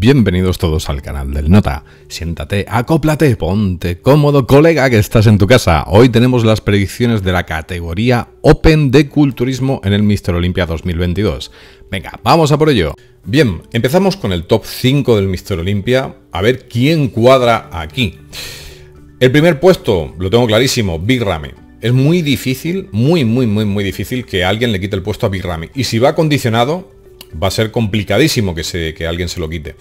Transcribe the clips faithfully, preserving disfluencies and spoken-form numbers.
Bienvenidos todos al canal del Nota. Siéntate, acóplate, ponte cómodo, colega, que estás en tu casa. Hoy tenemos las predicciones de la categoría Open de Culturismo en el míster Olympia dos mil veintidós. Venga, vamos a por ello. Bien, empezamos con el top cinco del míster Olympia, a ver quién cuadra aquí. El primer puesto, lo tengo clarísimo, Big Ramy. Es muy difícil, muy, muy, muy, muy difícil que alguien le quite el puesto a Big Ramy. Y si va condicionado, va a ser complicadísimo que, se, que alguien se lo quite.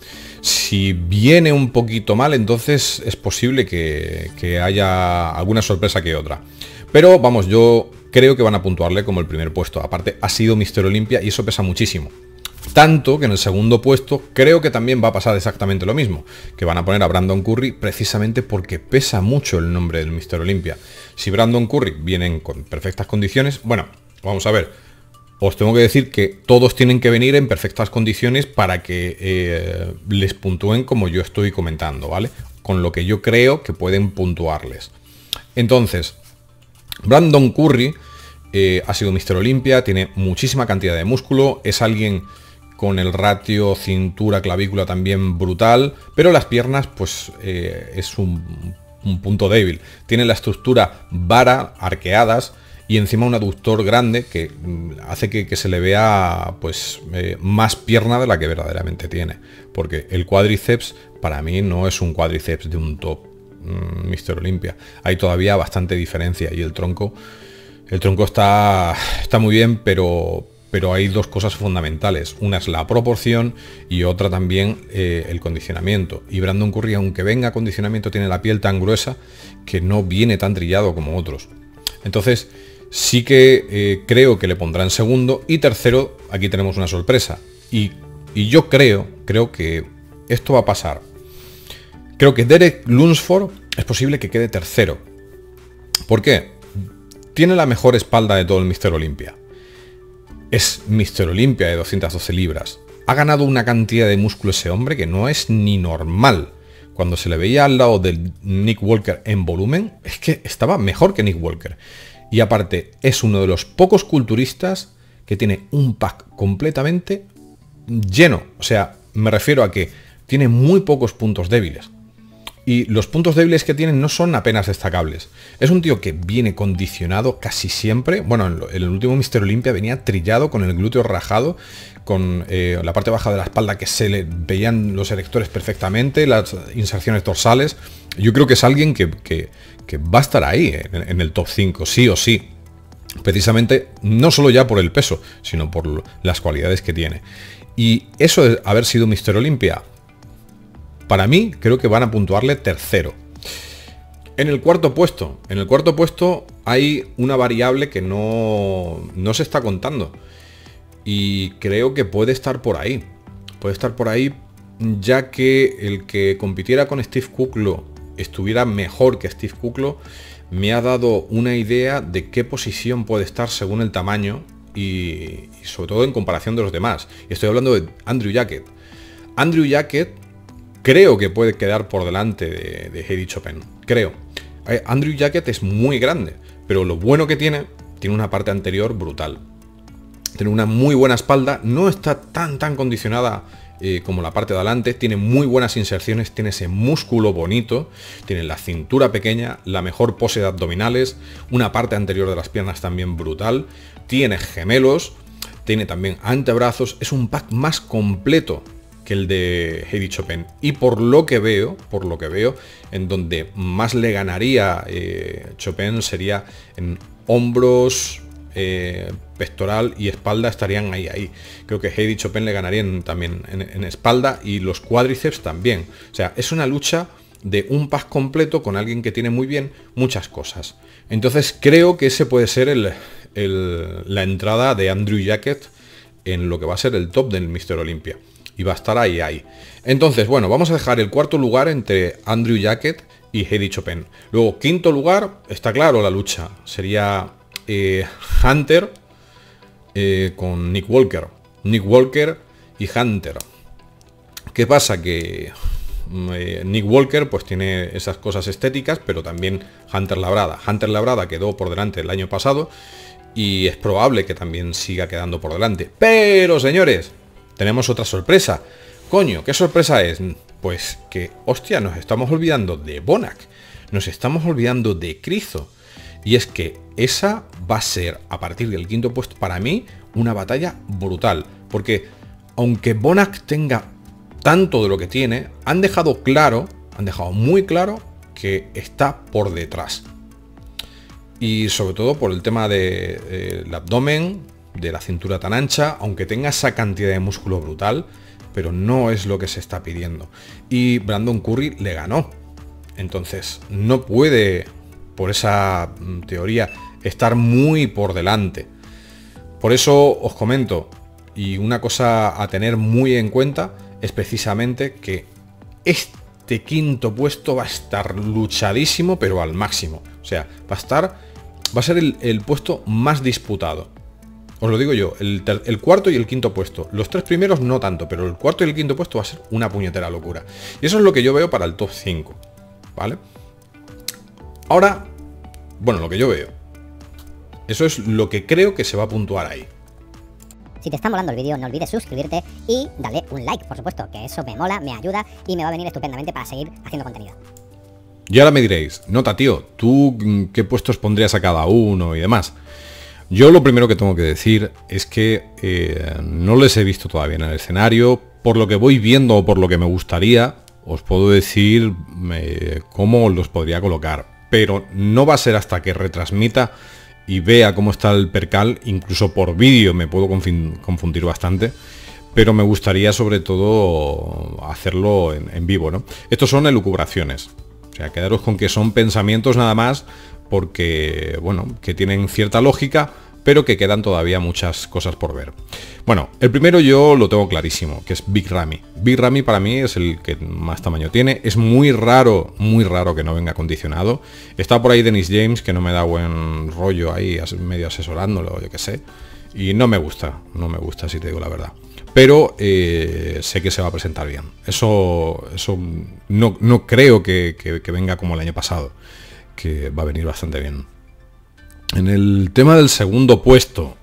Si viene un poquito mal, entonces es posible que, que haya alguna sorpresa que otra. Pero vamos, yo creo que van a puntuarle como el primer puesto. Aparte, ha sido míster Olympia y eso pesa muchísimo. Tanto que en el segundo puesto creo que también va a pasar exactamente lo mismo. Que van a poner a Brandon Curry precisamente porque pesa mucho el nombre del míster Olympia. Si Brandon Curry viene con perfectas condiciones, bueno, vamos a ver. Os tengo que decir que todos tienen que venir en perfectas condiciones para que eh, les puntúen como yo estoy comentando, ¿vale? Con lo que yo creo que pueden puntuarles. Entonces, Brandon Curry eh, ha sido míster Olympia, tiene muchísima cantidad de músculo, es alguien con el ratio cintura-clavícula también brutal, pero las piernas pues eh, es un, un punto débil. Tiene la estructura vara, arqueadas, y encima un aductor grande que hace que, que se le vea pues eh, más pierna de la que verdaderamente tiene. Porque el cuádriceps para mí no es un cuádriceps de un top mmm, míster Olympia. Hay todavía bastante diferencia y el tronco, el tronco está, está muy bien, pero, pero hay dos cosas fundamentales. Una es la proporción y otra también eh, el condicionamiento. Y Brandon Curry, aunque venga a condicionamiento, tiene la piel tan gruesa que no viene tan trillado como otros. Entonces, sí que eh, creo que le pondrán segundo y tercero. Aquí tenemos una sorpresa y, y yo creo, creo que esto va a pasar. Creo que Derek Lunsford es posible que quede tercero. ¿Por qué? Tiene la mejor espalda de todo el míster Olympia. Es míster Olympia de doscientas doce libras. Ha ganado una cantidad de músculo ese hombre que no es ni normal. Cuando se le veía al lado de Nick Walker en volumen, es que estaba mejor que Nick Walker. Y aparte, es uno de los pocos culturistas que tiene un pack completamente lleno. O sea, me refiero a que tiene muy pocos puntos débiles. Y los puntos débiles que tienen no son apenas destacables. Es un tío que viene condicionado casi siempre. Bueno, en el último míster Olympia venía trillado con el glúteo rajado, con eh, la parte baja de la espalda que se le veían los erectores perfectamente, las inserciones dorsales. Yo creo que es alguien que, que, que va a estar ahí en, en el top cinco, sí o sí. Precisamente, no solo ya por el peso, sino por las cualidades que tiene. Y eso de haber sido míster Olympia, para mí, creo que van a puntuarle tercero. En el cuarto puesto, en el cuarto puesto hay una variable que no, no se está contando. Y creo que puede estar por ahí. Puede estar por ahí, ya que el que compitiera con Steve Kuclo estuviera mejor que Steve Kuclo, me ha dado una idea de qué posición puede estar según el tamaño y, y sobre todo en comparación de los demás. Y estoy hablando de Andrew Jackett. Andrew Jackett creo que puede quedar por delante de, de Heidi Chopin. Creo. Andrew Jackett es muy grande, pero lo bueno que tiene, tiene una parte anterior brutal. Tiene una muy buena espalda, no está tan tan condicionada eh, como la parte de adelante, tiene muy buenas inserciones, tiene ese músculo bonito, tiene la cintura pequeña, la mejor pose de abdominales, una parte anterior de las piernas también brutal, tiene gemelos, tiene también antebrazos, es un pack más completo que el de Heidi Chopin. Y por lo que veo, por lo que veo, en donde más le ganaría eh, Chopin sería en hombros, eh, pectoral y espalda, estarían ahí, ahí. Creo que Heidi Chopin le ganarían también en, en espalda y los cuádriceps también. O sea, es una lucha de un pack completo con alguien que tiene muy bien muchas cosas. Entonces creo que ese puede ser el, el, la entrada de Andrew Jackett en lo que va a ser el top del míster Olympia. Y va a estar ahí, ahí. Entonces, bueno, vamos a dejar el cuarto lugar entre Andrew Jackett y Heidi Chopin. Luego, quinto lugar, está claro la lucha. Sería eh, Hunter eh, con Nick Walker. Nick Walker y Hunter. ¿Qué pasa? Que eh, Nick Walker pues tiene esas cosas estéticas, pero también Hunter Labrada. Hunter Labrada quedó por delante el año pasado y es probable que también siga quedando por delante. Pero, señores, tenemos otra sorpresa. Coño, ¿qué sorpresa es? Pues que, hostia, nos estamos olvidando de Bonac, nos estamos olvidando de Krizo. Y es que esa va a ser, a partir del quinto puesto, para mí, una batalla brutal. Porque, aunque Bonac tenga tanto de lo que tiene, han dejado claro, han dejado muy claro que está por detrás. Y sobre todo por el tema del de, de abdomen, de la cintura tan ancha, aunque tenga esa cantidad de músculo brutal, pero no es lo que se está pidiendo. Y Brandon Curry le ganó. Entonces, no puede, por esa teoría, estar muy por delante. Por eso os comento, y una cosa a tener muy en cuenta, es precisamente que este quinto puesto va a estar luchadísimo, pero al máximo. O sea, va a estar... Va a ser el, el puesto más disputado. Os lo digo yo, el, ter, el cuarto y el quinto puesto. Los tres primeros no tanto, pero el cuarto y el quinto puesto va a ser una puñetera locura. Y eso es lo que yo veo para el top cinco. ¿Vale? Ahora, bueno, lo que yo veo. Eso es lo que creo que se va a puntuar ahí. Si te está molando el vídeo, no olvides suscribirte y darle un like, por supuesto, que eso me mola, me ayuda y me va a venir estupendamente para seguir haciendo contenido. Y ahora me diréis, nota tío, ¿tú qué puestos pondrías a cada uno y demás? Yo lo primero que tengo que decir es que eh, no les he visto todavía en el escenario. Por lo que voy viendo o por lo que me gustaría, os puedo decir eh, cómo los podría colocar. Pero no va a ser hasta que retransmita y vea cómo está el percal, incluso por vídeo me puedo confundir bastante. Pero me gustaría sobre todo hacerlo en, en vivo, ¿no? Estos son elucubraciones. O sea, quedaros con que son pensamientos nada más, porque, bueno, que tienen cierta lógica, pero que quedan todavía muchas cosas por ver. Bueno, el primero yo lo tengo clarísimo, que es Big Ramy. Big Ramy para mí es el que más tamaño tiene. Es muy raro, muy raro que no venga acondicionado. Está por ahí Dennis James, que no me da buen rollo ahí, medio asesorándolo, yo qué sé. Y no me gusta, no me gusta, si te digo la verdad. Pero eh, sé que se va a presentar bien. Eso, eso no, no creo que, que, que venga como el año pasado, que va a venir bastante bien. En el tema del segundo puesto,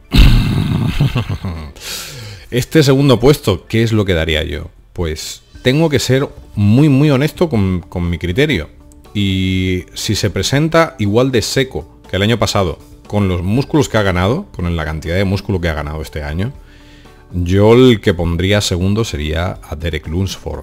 este segundo puesto, ¿qué es lo que daría yo? Pues tengo que ser muy muy honesto con, con mi criterio. Y si se presenta igual de seco que el año pasado, con los músculos que ha ganado, con la cantidad de músculo que ha ganado este año, yo el que pondría segundo sería a Derek Lunsford.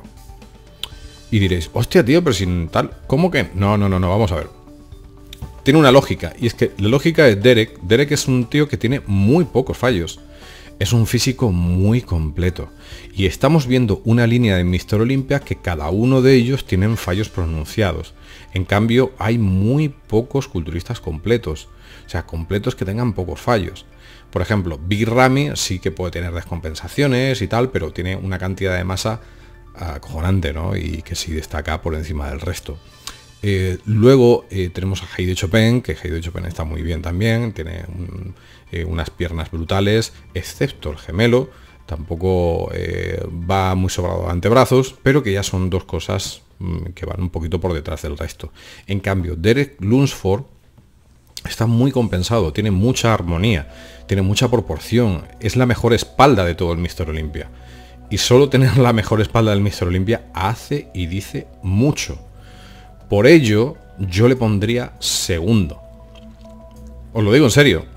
Y diréis, hostia tío, pero sin tal, ¿cómo que? No, no, no, no, vamos a ver. Tiene una lógica, y es que la lógica es Derek. Derek es un tío que tiene muy pocos fallos. Es un físico muy completo. Y estamos viendo una línea de míster Olympia que cada uno de ellos tienen fallos pronunciados. En cambio, hay muy pocos culturistas completos. O sea, completos que tengan pocos fallos. Por ejemplo, Big Ramy sí que puede tener descompensaciones y tal, pero tiene una cantidad de masa acojonante, ¿no? Y que sí destaca por encima del resto. Eh, luego eh, tenemos a Heidi Chopin, que Heidi Chopin está muy bien también, tiene un, eh, unas piernas brutales, excepto el gemelo, tampoco eh, va muy sobrado de antebrazos, pero que ya son dos cosas mmm, que van un poquito por detrás del resto. En cambio, Derek Lunsford está muy compensado, tiene mucha armonía, tiene mucha proporción, es la mejor espalda de todo el míster Olympia. Y solo tener la mejor espalda del míster Olympia hace y dice mucho. Por ello, yo le pondría segundo. Os lo digo en serio.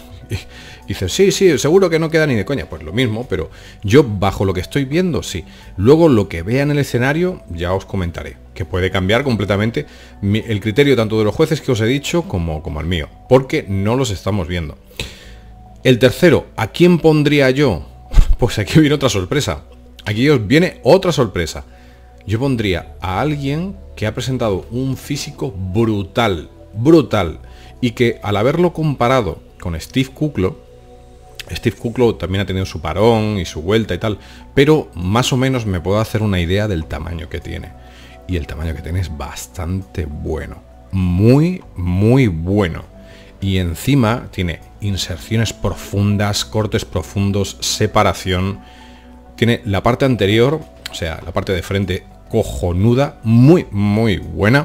Y dices, sí, sí, seguro que no queda ni de coña. Pues lo mismo, pero yo bajo lo que estoy viendo, sí. Luego lo que vea en el escenario, ya os comentaré. Que puede cambiar completamente el criterio tanto de los jueces que os he dicho como, como el mío. Porque no los estamos viendo. El tercero, ¿a quién pondría yo? Pues aquí viene otra sorpresa. Aquí os viene otra sorpresa. Yo pondría a alguien que ha presentado un físico brutal, brutal, y que al haberlo comparado con Steve Kuclo, Steve Kuclo también ha tenido su parón y su vuelta y tal, pero más o menos me puedo hacer una idea del tamaño que tiene. Y el tamaño que tiene es bastante bueno, muy, muy bueno. Y encima tiene inserciones profundas, cortes profundos, separación. Tiene la parte anterior, o sea, la parte de frente cojonuda, muy, muy buena.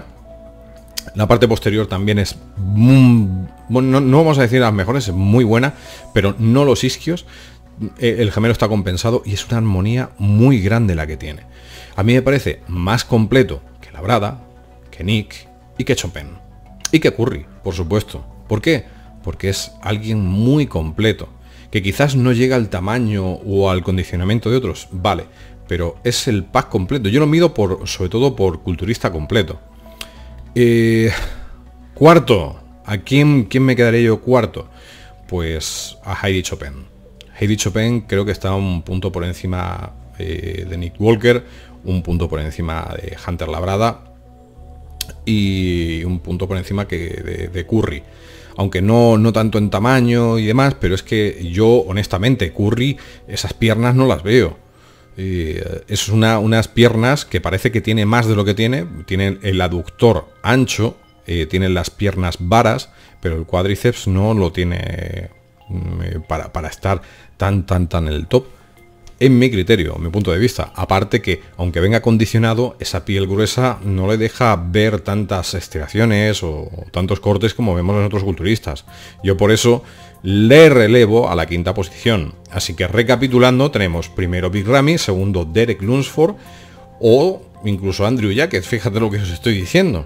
La parte posterior también es muy, bueno, no, no vamos a decir las mejores, es muy buena, pero no los isquios. el gemelo está compensado y es una armonía muy grande la que tiene. A mí me parece más completo que Labrada, que Nick y que Chopin. Y que Curry, por supuesto. ¿Por qué? Porque es alguien muy completo. Que quizás no llega al tamaño o al condicionamiento de otros, vale, pero es el pack completo. Yo lo mido por, sobre todo por culturista completo. Eh, cuarto, ¿a quién, quién me quedaré yo cuarto? Pues a Heidi Chopin. Heidi Chopin creo que está un punto por encima eh, de Nick Walker, un punto por encima de Hunter Labrada y un punto por encima que de, de Curry. Aunque no, no tanto en tamaño y demás, pero es que yo, honestamente, Curry, esas piernas no las veo. Eh, es una, unas piernas que parece que tiene más de lo que tiene. Tiene el aductor ancho, eh, tiene las piernas varas, pero el cuádriceps no lo tiene eh, para, para estar tan, tan, tan en el top. En mi criterio, en mi punto de vista. Aparte que, aunque venga acondicionado, esa piel gruesa no le deja ver tantas estiraciones o tantos cortes como vemos en otros culturistas. Yo por eso le relevo a la quinta posición. Así que recapitulando, tenemos primero Big Ramy, segundo Derek Lunsford o incluso Andrew Jackett. Fíjate lo que os estoy diciendo.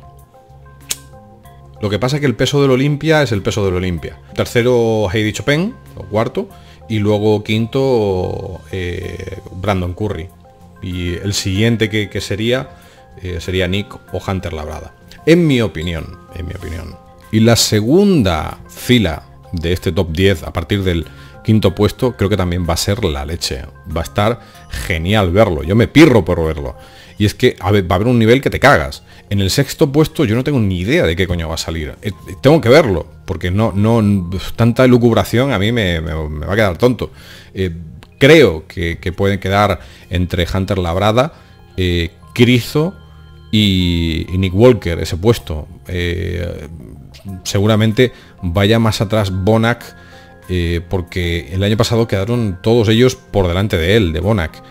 Lo que pasa es que el peso del Olimpia es el peso del Olimpia. Tercero Heidi Chopin, o cuarto. Y luego quinto eh, Brandon Curry. Y el siguiente que, que sería eh, sería Nick o Hunter Labrada. En mi opinión, en mi opinión. Y la segunda fila de este top diez a partir del quinto puesto creo que también va a ser la leche. Va a estar genial verlo. Yo me pirro por verlo. Y es que a ver, va a haber un nivel que te cagas. En el sexto puesto yo no tengo ni idea de qué coño va a salir. Eh, tengo que verlo, porque no, no tanta elucubración a mí me, me, me va a quedar tonto. Eh, creo que, que pueden quedar entre Hunter Labrada, eh, Krizo y, y Nick Walker, ese puesto. Eh, seguramente vaya más atrás Bonac, eh, porque el año pasado quedaron todos ellos por delante de él, de Bonac.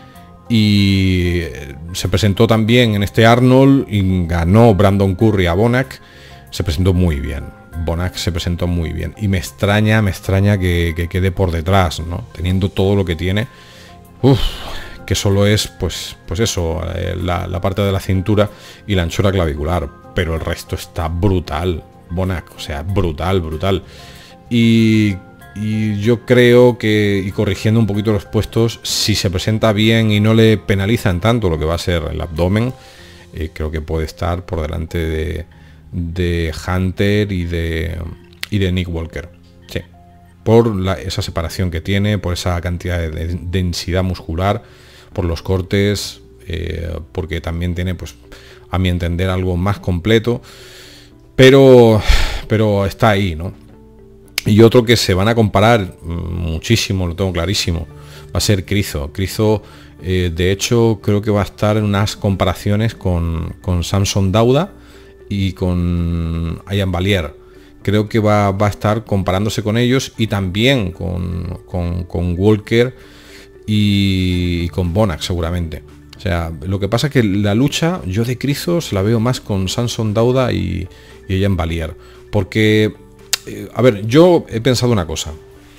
Y se presentó también en este Arnold y ganó Brandon Curry a Bonac. Se presentó muy bien. Bonac se presentó muy bien. Y me extraña, me extraña que, que quede por detrás, ¿no? Teniendo todo lo que tiene. Uf, que solo es, pues, pues eso, la, la parte de la cintura y la anchura clavicular. Pero el resto está brutal. Bonac, o sea, brutal, brutal. Y... Y yo creo que, y corrigiendo un poquito los puestos, si se presenta bien y no le penalizan tanto lo que va a ser el abdomen, eh, creo que puede estar por delante de, de Hunter y de, y de Nick Walker. Sí, por la, esa separación que tiene, por esa cantidad de, de densidad muscular, por los cortes, eh, porque también tiene, pues, a mi entender, algo más completo, pero, pero está ahí, ¿no? Y otro que se van a comparar muchísimo, lo tengo clarísimo, va a ser Krizo. Krizo, eh, de hecho, creo que va a estar en unas comparaciones con, con Samson Dauda y con Ian Valier. Creo que va, va a estar comparándose con ellos y también con, con, con Walker y, y con Bonac, seguramente. O sea, lo que pasa es que la lucha, yo de Krizo se la veo más con Samson Dauda y, y Ian Valier. Porque... A ver, yo he pensado una cosa.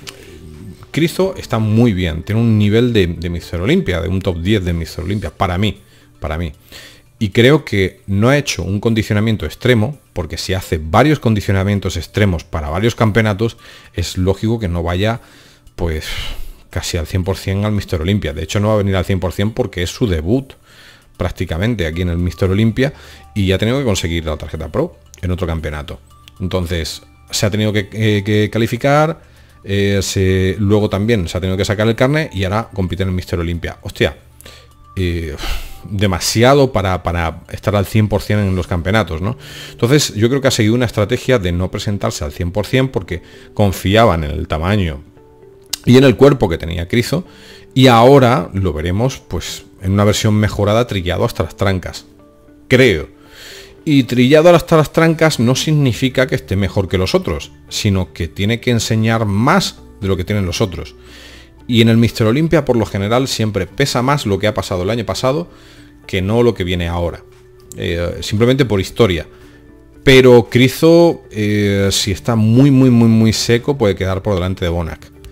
Krizo está muy bien, tiene un nivel de, de míster Olympia, de un top diez de míster Olympia, para mí, para mí. Y creo que no ha hecho un condicionamiento extremo, porque si hace varios condicionamientos extremos para varios campeonatos, es lógico que no vaya, pues, casi al cien por cien al míster Olympia. De hecho, no va a venir al cien por cien porque es su debut, prácticamente, aquí en el míster Olympia, y ya ha tenido que conseguir la tarjeta Pro en otro campeonato. Entonces... se ha tenido que, eh, que calificar, eh, se, luego también se ha tenido que sacar el carnet y ahora compite en el míster Olympia. Hostia, eh, demasiado para, para estar al cien por cien en los campeonatos, ¿no? Entonces yo creo que ha seguido una estrategia de no presentarse al cien por cien porque confiaban en el tamaño y en el cuerpo que tenía Krizo, y ahora lo veremos pues en una versión mejorada, trillado hasta las trancas, creo. Y trillado hasta las trancas no significa que esté mejor que los otros, sino que tiene que enseñar más de lo que tienen los otros. Y en el míster Olympia, por lo general, siempre pesa más lo que ha pasado el año pasado que no lo que viene ahora. Eh, simplemente por historia. Pero Krizo, eh, si está muy, muy, muy, muy seco, puede quedar por delante de Bonac.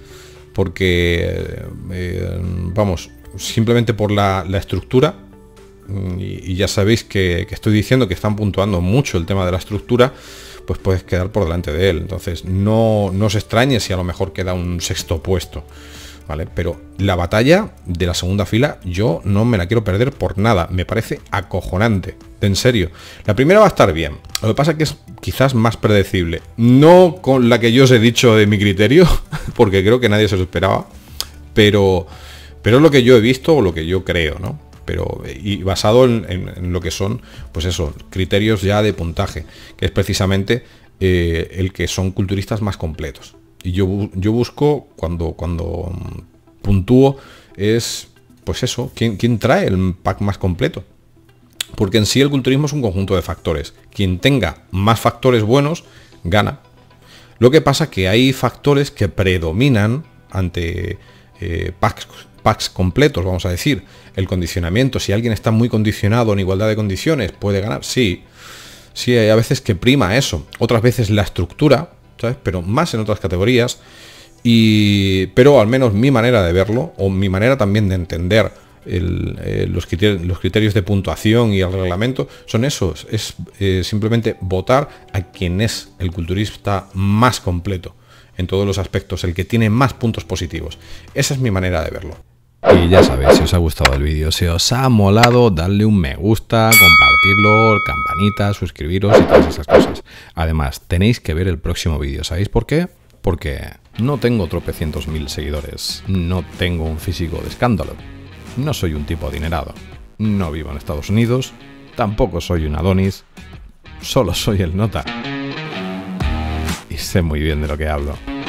porque, eh, vamos, simplemente por la, la estructura, y, y ya sabéis que, que estoy diciendo que están puntuando mucho el tema de la estructura, pues puedes quedar por delante de él. Entonces no, no os extrañe si a lo mejor queda un sexto puesto, ¿vale? Pero la batalla de la segunda fila yo no me la quiero perder por nada. Me parece acojonante, en serio. La primera va a estar bien. Lo que pasa es que es quizás más predecible. No con la que yo os he dicho de mi criterio, porque creo que nadie se lo esperaba, pero, pero es lo que yo he visto o lo que yo creo, ¿no? Pero, y basado en, en, en lo que son, pues eso, criterios ya de puntaje, que es precisamente eh, el que son culturistas más completos. Y yo, yo busco, cuando, cuando puntúo, es, pues eso, ¿quién, quién trae el pack más completo? Porque en sí el culturismo es un conjunto de factores. Quien tenga más factores buenos, gana. Lo que pasa que hay factores que predominan ante eh, packs packs completos, vamos a decir. El condicionamiento, si alguien está muy condicionado en igualdad de condiciones, puede ganar, sí. Sí, hay a veces que prima eso, otras veces la estructura, ¿sabes? Pero más en otras categorías. Y pero al menos mi manera de verlo, o mi manera también de entender el, eh, los, criterios, los criterios de puntuación y el reglamento, son esos. Es eh, simplemente votar a quien es el culturista más completo en todos los aspectos, el que tiene más puntos positivos. Esa es mi manera de verlo. Y ya sabéis, si os ha gustado el vídeo, si os ha molado, dadle un me gusta, compartirlo, campanita, suscribiros y todas esas cosas. Además, tenéis que ver el próximo vídeo. ¿Sabéis por qué? Porque no tengo tropecientos mil seguidores, no tengo un físico de escándalo, no soy un tipo adinerado, no vivo en Estados Unidos, tampoco soy un Adonis, solo soy el Nota. Y sé muy bien de lo que hablo.